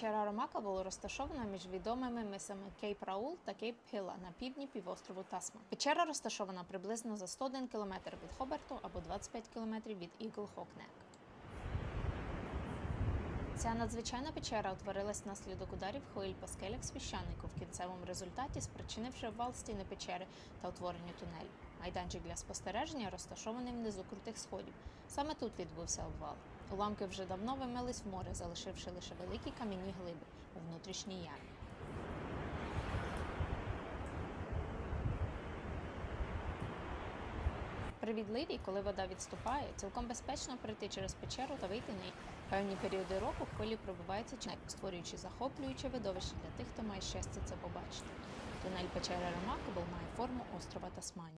Печера Ромакабл розташована між відомими мисами Кейп Раул та Кейп Хіла на півдні півострову Тасман. Печера розташована приблизно за 101 км від Хобарту або 25 км від Ігл-Хок Нек. Ця надзвичайна печера утворилась внаслідок ударів хвиль по скелях священнику, в кінцевому результаті спричинивши обвал стіни печери та утворення тунелю. Майданчик для спостереження розташований внизу крутих сходів. Саме тут відбувся обвал. Уламки вже давно вимились в море, залишивши лише великі кам'яні глиби у внутрішній ямі. При відливі, коли вода відступає, цілком безпечно пройти через печеру та вийти на певні періоди року хвилі пробиваються через неї, створюючи захоплююче видовище для тих, хто має щастя це побачити. Тунель печери Ромакабл має форму острова Тасманії.